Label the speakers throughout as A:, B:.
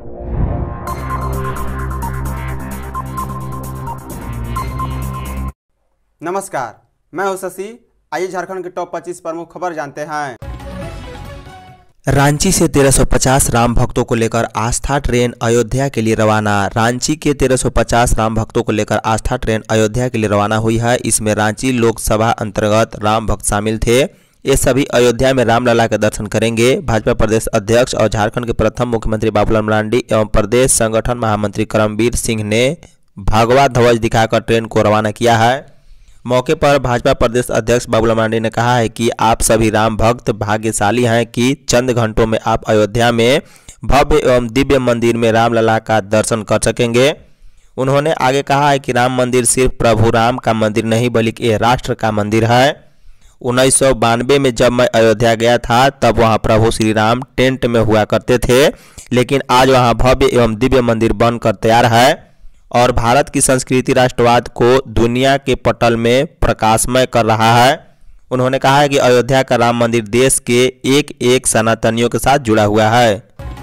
A: नमस्कार, मैं हूं शशि। आइए झारखंड के टॉप 25 प्रमुख खबर जानते हैं।
B: रांची से 1350 राम भक्तों को लेकर आस्था ट्रेन अयोध्या के लिए रवाना। रांची के 1350 राम भक्तों को लेकर आस्था ट्रेन अयोध्या के लिए रवाना हुई है। इसमें रांची लोकसभा अंतर्गत राम भक्त शामिल थे। ये सभी अयोध्या में रामलला के दर्शन करेंगे। भाजपा प्रदेश अध्यक्ष और झारखंड के प्रथम मुख्यमंत्री बाबूलाल मरांडी एवं प्रदेश संगठन महामंत्री करमबीर सिंह ने भगवा ध्वज दिखाकर ट्रेन को रवाना किया है। मौके पर भाजपा प्रदेश अध्यक्ष बाबूलाल मरांडी ने कहा है कि आप सभी राम भक्त भाग्यशाली हैं कि चंद घंटों में आप अयोध्या में भव्य एवं दिव्य मंदिर में रामलला का दर्शन कर सकेंगे। उन्होंने आगे कहा है कि राम मंदिर सिर्फ प्रभु राम का मंदिर नहीं बल्कि ये राष्ट्र का मंदिर है। 1992 में जब मैं अयोध्या गया था तब वहां प्रभु श्री राम टेंट में हुआ करते थे, लेकिन आज वहां भव्य एवं दिव्य मंदिर बनकर तैयार है और भारत की संस्कृति राष्ट्रवाद को दुनिया के पटल में प्रकाशमय कर रहा है। उन्होंने कहा है कि अयोध्या का राम मंदिर देश के एक एक सनातनियों के साथ जुड़ा हुआ है।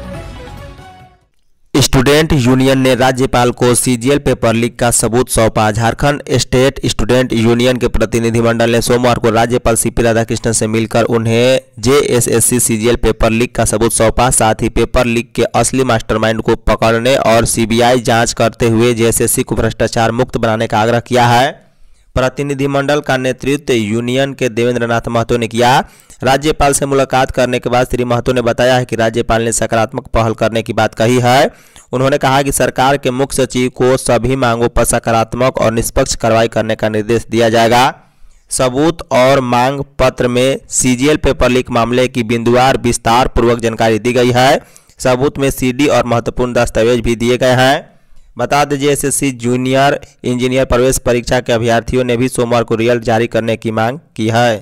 B: स्टूडेंट यूनियन ने राज्यपाल को सीजीएल पेपर लीक का सबूत सौंपा। झारखंड स्टेट स्टूडेंट यूनियन के प्रतिनिधिमंडल ने सोमवार को राज्यपाल सीपी राधाकृष्णन से मिलकर उन्हें जेएसएससी सीजीएल पेपर लीक का सबूत सौंपा। साथ ही पेपर लीक के असली मास्टरमाइंड को पकड़ने और सीबीआई जांच करते हुए जेएसएससी को भ्रष्टाचार मुक्त बनाने का आग्रह किया है। प्रतिनिधिमंडल का नेतृत्व यूनियन के देवेंद्र नाथ महतो ने किया। राज्यपाल से मुलाकात करने के बाद श्री महतो ने बताया है कि राज्यपाल ने सकारात्मक पहल करने की बात कही है। उन्होंने कहा कि सरकार के मुख्य सचिव को सभी मांगों पर सकारात्मक और निष्पक्ष कार्रवाई करने का निर्देश दिया जाएगा। सबूत और मांग पत्र में सीजीएल पेपर लीक मामले की बिंदुवार विस्तार पूर्वक जानकारी दी गई है। सबूत में सीडी और महत्वपूर्ण दस्तावेज भी दिए गए हैं। बता दें जेएसएससी जूनियर इंजीनियर प्रवेश परीक्षा के अभ्यर्थियों ने भी सोमवार को रिजल्ट जारी करने की मांग की है।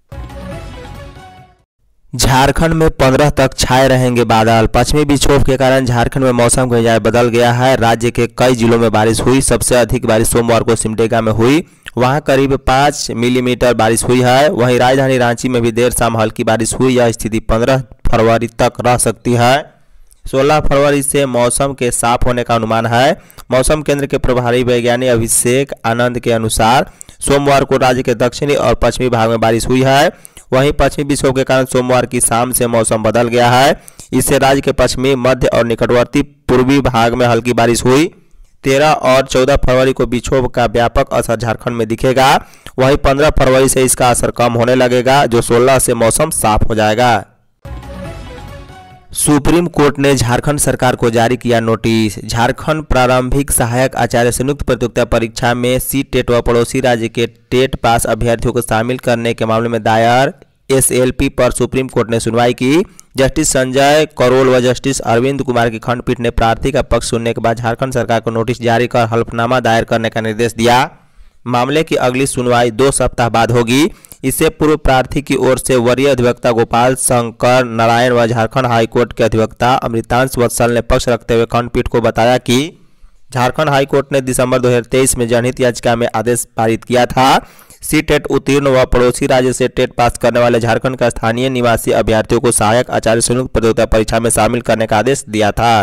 B: झारखंड में 15 तक छाए रहेंगे बादल। पश्चिमी विक्षोभ के कारण झारखंड में मौसम का मिजाज बदल गया है। राज्य के कई जिलों में बारिश हुई। सबसे अधिक बारिश सोमवार को सिमडेगा में हुई, वहां करीब 5 मिलीमीटर बारिश हुई है। वहीं राजधानी रांची में भी देर शाम हल्की बारिश हुई। यह स्थिति 15 फरवरी तक रह सकती है। 16 फरवरी से मौसम के साफ होने का अनुमान है। मौसम केंद्र के प्रभारी वैज्ञानिक अभिषेक आनंद के अनुसार सोमवार को राज्य के दक्षिणी और पश्चिमी भाग में बारिश हुई है। वहीं पश्चिमी विक्षोभ के कारण सोमवार की शाम से मौसम बदल गया है। इससे राज्य के पश्चिमी, मध्य और निकटवर्ती पूर्वी भाग में हल्की बारिश हुई। 13 और 14 फरवरी को विक्षोभ का व्यापक असर झारखंड में दिखेगा। वहीं 15 फरवरी से इसका असर कम होने लगेगा, जो 16 से मौसम साफ हो जाएगा। सुप्रीम कोर्ट ने झारखंड सरकार को जारी किया नोटिस। झारखंड प्रारंभिक सहायक आचार्य संयुक्त प्रतियोगिता परीक्षा में सी-टेट व पड़ोसी राज्य के टेट पास अभ्यर्थियों को शामिल करने के मामले में दायर एसएलपी पर सुप्रीम कोर्ट ने सुनवाई की। जस्टिस संजय करोल व जस्टिस अरविंद कुमार की खंडपीठ ने प्रार्थी का पक्ष सुनने के बाद झारखंड सरकार को नोटिस जारी कर हल्फनामा दायर करने का निर्देश दिया। मामले की अगली सुनवाई 2 सप्ताह बाद होगी। इससे पूर्व प्रार्थी की ओर से वरीय अधिवक्ता गोपाल शंकर नारायण व झारखंड हाईकोर्ट के अधिवक्ता अमृतांश वत्सल ने पक्ष रखते हुए खंडपीठ को बताया कि झारखंड हाईकोर्ट ने दिसंबर 2023 में जनहित याचिका में आदेश पारित किया था। सी-टेट उत्तीर्ण व पड़ोसी राज्य से टेट पास करने वाले झारखंड का स्थानीय निवासी अभ्यर्थियों को सहायक आचार्य संयुक्त प्रतियोगिता परीक्षा में शामिल करने का आदेश दिया था।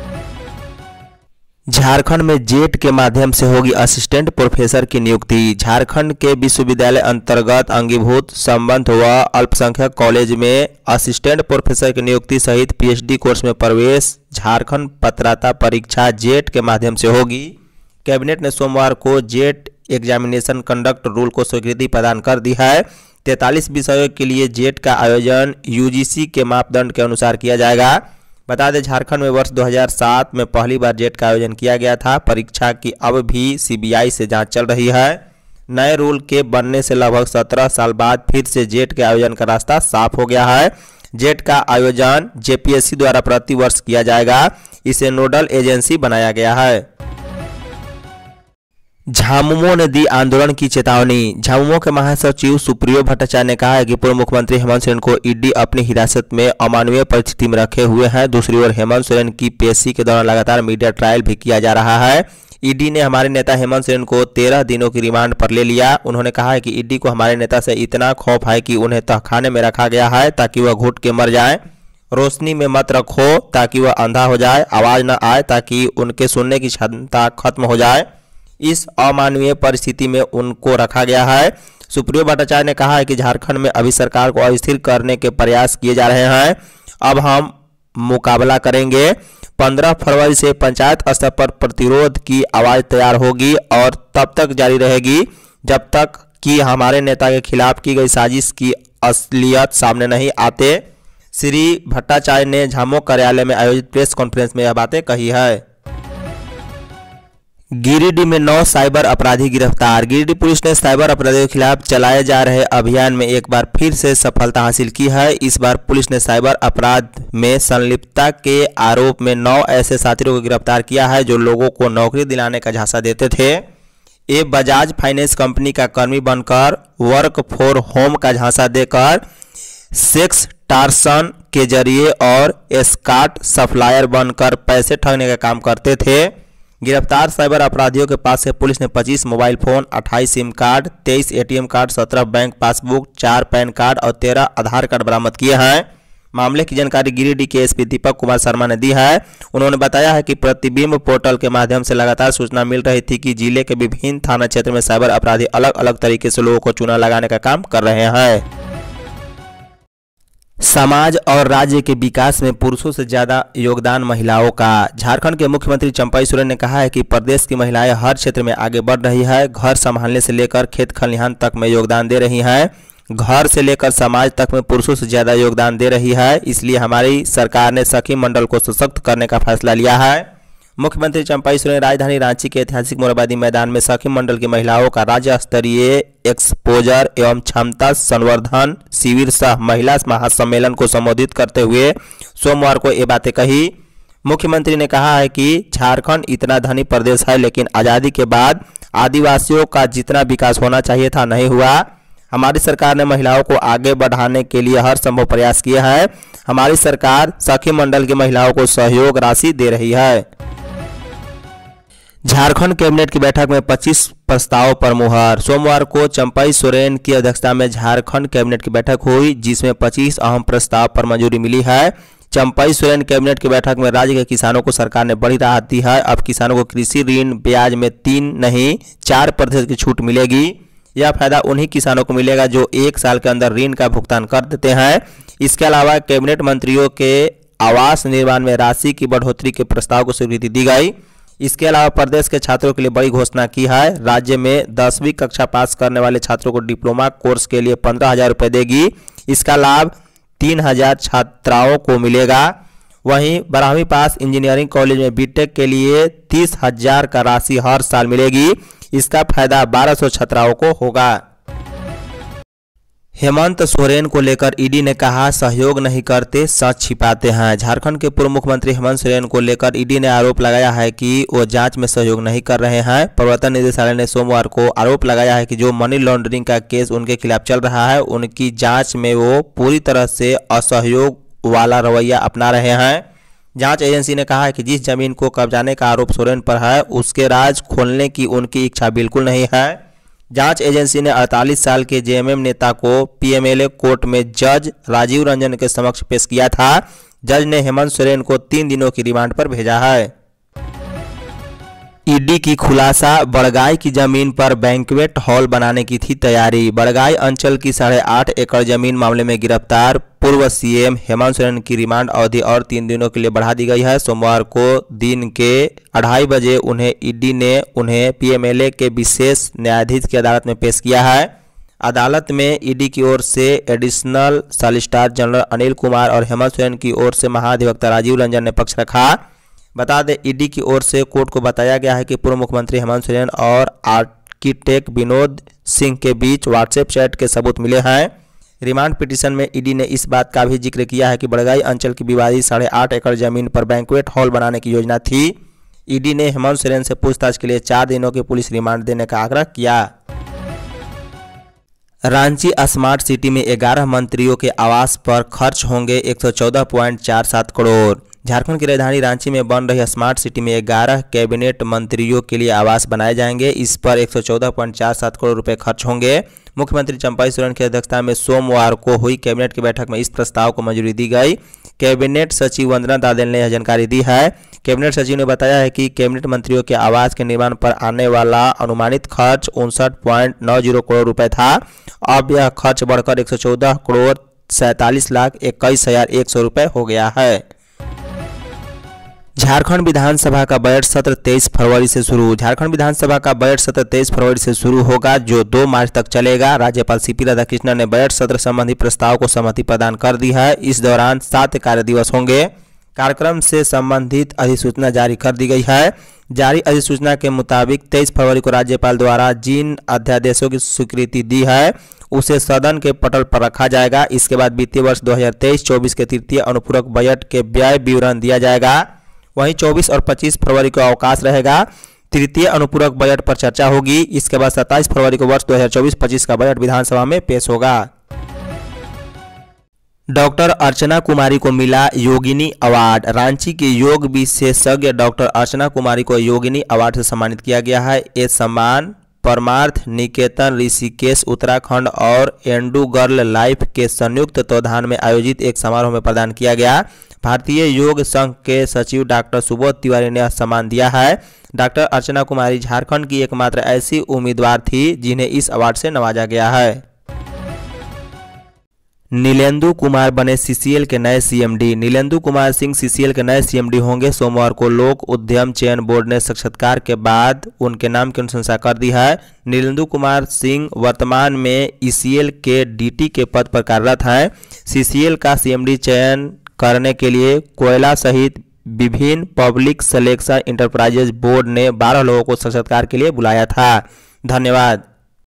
B: झारखंड में जेट के माध्यम से होगी असिस्टेंट प्रोफेसर की नियुक्ति। झारखंड के विश्वविद्यालय अंतर्गत अंगीभूत संबंध व अल्पसंख्यक कॉलेज में असिस्टेंट प्रोफेसर की नियुक्ति सहित पीएचडी कोर्स में प्रवेश झारखंड पात्रता परीक्षा जेट के माध्यम से होगी। कैबिनेट ने सोमवार को जेट एग्जामिनेशन कंडक्ट रूल को स्वीकृति प्रदान कर दी है। 43 विषयों के लिए जेट का आयोजन यूजीसी के मापदंड के अनुसार किया जाएगा। बता दें झारखंड में वर्ष 2007 में पहली बार जेट का आयोजन किया गया था। परीक्षा की अब भी सीबीआई से जांच चल रही है। नए रूल के बनने से लगभग 17 साल बाद फिर से जेट के आयोजन का रास्ता साफ हो गया है। जेट का आयोजन जेपीएससी द्वारा प्रति वर्ष किया जाएगा। इसे नोडल एजेंसी बनाया गया है। झामुमो ने दी आंदोलन की चेतावनी। झामुमो के महासचिव सुप्रियो भट्टाचार्य ने कहा है कि पूर्व मुख्यमंत्री हेमंत सोरेन को ईडी अपनी हिरासत में अमानवीय परिस्थिति में रखे हुए हैं। दूसरी ओर हेमंत सोरेन की पेशी के दौरान लगातार मीडिया ट्रायल भी किया जा रहा है। ईडी ने हमारे नेता हेमंत सोरेन को 13 दिनों की रिमांड पर ले लिया। उन्होंने कहा है कि ईडी को हमारे नेता से इतना खौफ है कि उन्हें तहखाने में रखा गया है ताकि वह घुट के मर जाए। रोशनी में मत रखो ताकि वह अंधा हो जाए, आवाज़ न आए ताकि उनके सुनने की क्षमता खत्म हो जाए। इस अमानवीय परिस्थिति में उनको रखा गया है। सुप्रियो भट्टाचार्य ने कहा है कि झारखंड में अभी सरकार को अस्थिर करने के प्रयास किए जा रहे हैं। अब हम मुकाबला करेंगे। 15 फरवरी से पंचायत स्तर पर प्रतिरोध की आवाज़ तैयार होगी और तब तक जारी रहेगी जब तक कि हमारे नेता के खिलाफ की गई साजिश की असलियत सामने नहीं आते। श्री भट्टाचार्य ने झामो कार्यालय में आयोजित प्रेस कॉन्फ्रेंस में यह बातें कही है। गिरिडीह में 9 साइबर अपराधी गिरफ्तार। गिरिडीह पुलिस ने साइबर अपराधियों के खिलाफ चलाए जा रहे अभियान में एक बार फिर से सफलता हासिल की है। इस बार पुलिस ने साइबर अपराध में संलिप्तता के आरोप में 9 ऐसे साथियों को गिरफ्तार किया है जो लोगों को नौकरी दिलाने का झांसा देते थे। ये बजाज फाइनेंस कंपनी का कर्मी बनकर वर्क फॉर होम का झांसा देकर सेक्स टार्सन के जरिए और एस्कॉर्ट सप्लायर बनकर पैसे ठगने का काम करते थे। गिरफ्तार साइबर अपराधियों के पास से पुलिस ने 25 mobile phone, 28 SIM card, 23 ATM card, 17 bank passbook, 4 PAN card और 13 आधार कार्ड बरामद किए हैं। मामले की जानकारी गिरिडीह के एसपी दीपक कुमार शर्मा ने दी है। उन्होंने बताया है कि प्रतिबिंब पोर्टल के माध्यम से लगातार सूचना मिल रही थी कि जिले के विभिन्न थाना क्षेत्र में साइबर अपराधी अलग अलग तरीके से लोगों को चूना लगाने का काम कर रहे हैं। समाज और राज्य के विकास में पुरुषों से ज्यादा योगदान महिलाओं का। झारखंड के मुख्यमंत्री चंपाई सोरेन ने कहा है कि प्रदेश की महिलाएं हर क्षेत्र में आगे बढ़ रही है। घर संभालने से लेकर खेत खलिहान तक में योगदान दे रही हैं। घर से लेकर समाज तक में पुरुषों से ज्यादा योगदान दे रही है। इसलिए हमारी सरकार ने सखी मंडल को सशक्त करने का फैसला लिया है। मुख्यमंत्री चंपाई सोरेन राजधानी रांची के ऐतिहासिक मोरहाबादी मैदान में सखी मंडल की महिलाओं का राज्य स्तरीय एक्सपोजर एवं क्षमता संवर्धन शिविर सह महिला महासम्मेलन को संबोधित करते हुए सोमवार को ये बातें कही। मुख्यमंत्री ने कहा है कि झारखंड इतना धनी प्रदेश है, लेकिन आज़ादी के बाद आदिवासियों का जितना विकास होना चाहिए था नहीं हुआ। हमारी सरकार ने महिलाओं को आगे बढ़ाने के लिए हर संभव प्रयास किया है। हमारी सरकार सखी मंडल की महिलाओं को सहयोग राशि दे रही है। झारखंड कैबिनेट की बैठक में 25 प्रस्तावों पर मुहर। सोमवार को चंपाई सोरेन की अध्यक्षता में झारखंड कैबिनेट की बैठक हुई, जिसमें 25 अहम प्रस्ताव पर मंजूरी मिली है। चंपाई सोरेन कैबिनेट की बैठक में राज्य के किसानों को सरकार ने बड़ी राहत दी है। अब किसानों को कृषि ऋण ब्याज में 3 नहीं 4% की छूट मिलेगी। यह फायदा उन्हीं किसानों को मिलेगा जो 1 साल के अंदर ऋण का भुगतान कर देते हैं। इसके अलावा कैबिनेट मंत्रियों के आवास निर्माण में राशि की बढ़ोतरी के प्रस्ताव को स्वीकृति दी गई। इसके अलावा प्रदेश के छात्रों के लिए बड़ी घोषणा की है। राज्य में 10वीं कक्षा पास करने वाले छात्रों को डिप्लोमा कोर्स के लिए 15,000 रुपये देगी। इसका लाभ 3,000 छात्राओं को मिलेगा। वहीं 12वीं पास इंजीनियरिंग कॉलेज में बीटेक के लिए 30,000 का राशि हर साल मिलेगी। इसका फायदा 1200 छात्राओं को होगा। हेमंत सोरेन को लेकर ईडी ने कहा सहयोग नहीं करते, सच छिपाते हैं। झारखंड के पूर्व मुख्यमंत्री हेमंत सोरेन को लेकर ईडी ने आरोप लगाया है कि वो जांच में सहयोग नहीं कर रहे हैं। प्रवर्तन निदेशालय ने सोमवार को आरोप लगाया है कि जो मनी लॉन्ड्रिंग का केस उनके खिलाफ चल रहा है, उनकी जांच में वो पूरी तरह से असहयोग वाला रवैया अपना रहे हैं। जांच एजेंसी ने कहा है कि जिस जमीन को कब्जाने का आरोप सोरेन पर है, उसके राज खोलने की उनकी इच्छा बिल्कुल नहीं है। जांच एजेंसी ने 48 साल के जेएमएम नेता को पीएमएलए कोर्ट में जज राजीव रंजन के समक्ष पेश किया था। जज ने हेमंत सोरेन को 3 दिनों की रिमांड पर भेजा है। ईडी की खुलासा, बड़गाई की जमीन पर बैंक्वेट हॉल बनाने की थी तैयारी। बड़गाई अंचल की 8.5 एकड़ जमीन मामले में गिरफ्तार पूर्व सीएम हेमंत सोरेन की रिमांड अवधि और 3 दिनों के लिए बढ़ा दी गई है। सोमवार को दिन के 2:30 बजे उन्हें ईडी ने उन्हें पीएमएलए के विशेष न्यायाधीश की अदालत में पेश किया है। अदालत में ईडी की ओर से additional solicitor general Anil Kumar और हेमंत सोरेन की ओर से महाधिवक्ता राजीव रंजन ने पक्ष रखा। बता दें, ईडी की ओर से कोर्ट को बताया गया है कि पूर्व मुख्यमंत्री हेमंत सोरेन और आर्किटेक्ट विनोद सिंह के बीच व्हाट्सएप चैट के सबूत मिले हैं। रिमांड पिटीशन में ईडी ने इस बात का भी जिक्र किया है कि बड़गाई अंचल की विवादित 8.5 एकड़ जमीन पर बैंक्वेट हॉल बनाने की योजना थी। ईडी ने हेमंत सोरेन से पूछताछ के लिए 4 दिनों की पुलिस रिमांड देने का आग्रह किया। रांची स्मार्ट सिटी में 11 मंत्रियों के आवास पर खर्च होंगे 114.47 करोड़। झारखंड की राजधानी रांची में बन रही स्मार्ट सिटी में 11 कैबिनेट मंत्रियों के लिए आवास बनाए जाएंगे। इस पर 114.47 करोड़ रुपए खर्च होंगे। मुख्यमंत्री चंपाई सोरेन की अध्यक्षता में सोमवार को हुई कैबिनेट की बैठक में इस प्रस्ताव को मंजूरी दी गई। कैबिनेट सचिव वंदना दादेल ने यह जानकारी दी है। कैबिनेट सचिव ने बताया है कि कैबिनेट मंत्रियों के आवास के निर्माण पर आने वाला अनुमानित खर्च 59.90 करोड़ रुपए था। अब यह खर्च बढ़कर 114,47,21,100 रुपए हो गया है। झारखंड विधानसभा का बजट सत्र 23 फरवरी से शुरू। झारखंड विधानसभा का बजट सत्र 23 फरवरी से शुरू होगा, जो 2 मार्च तक चलेगा। राज्यपाल सीपी राधाकृष्णन ने बजट सत्र संबंधी प्रस्ताव को सहमति प्रदान कर दी है। इस दौरान 7 कार्य दिवस होंगे। कार्यक्रम से संबंधित अधिसूचना जारी कर दी गई है। जारी अधिसूचना के मुताबिक 23 फरवरी को राज्यपाल द्वारा जिन अध्यादेशों की स्वीकृति दी है उसे सदन के पटल पर रखा जाएगा। इसके बाद वित्तीय वर्ष 2023-24 के तृतीय अनुपूरक बजट के व्यय विवरण दिया जाएगा। वहीं 24 और 25 फरवरी को अवकाश रहेगा। तृतीय अनुपूरक बजट पर चर्चा होगी। इसके बाद 27 फरवरी को वर्ष 2024-25 का बजट विधानसभा में पेश होगा। डॉक्टर अर्चना कुमारी को मिला योगिनी अवार्ड। रांची के योग विशेषज्ञ डॉक्टर अर्चना कुमारी को योगिनी अवार्ड से सम्मानित किया गया है। ये सम्मान परमार्थ निकेतन ऋषिकेश उत्तराखंड और एंडू गर्ल लाइफ के संयुक्त तत्वाधान में आयोजित एक समारोह में प्रदान किया गया। भारतीय योग संघ के सचिव डॉक्टर सुबोध तिवारी ने सम्मान दिया है। डॉक्टर अर्चना कुमारी झारखंड की एकमात्र ऐसी उम्मीदवार थी जिन्हें इस अवार्ड से नवाजा गया है। नीलेंदु कुमार बने सीसीएल के नए सीएमडी। नीलेंदु कुमार सिंह सीसीएल के नए सीएमडी होंगे। सोमवार को लोक उद्यम चयन बोर्ड ने साक्षात्कार के बाद उनके नाम की अनुशंसा कर दी है। नीलेंदु कुमार सिंह वर्तमान में ईसीएल के डीटी के पद पर कार्यरत हैं। सीसीएल का सीएमडी चयन करने के लिए कोयला सहित विभिन्न पब्लिक सिलेक्शन इंटरप्राइजेज बोर्ड ने 12 लोगों को साक्षात्कार के लिए बुलाया था। धन्यवाद।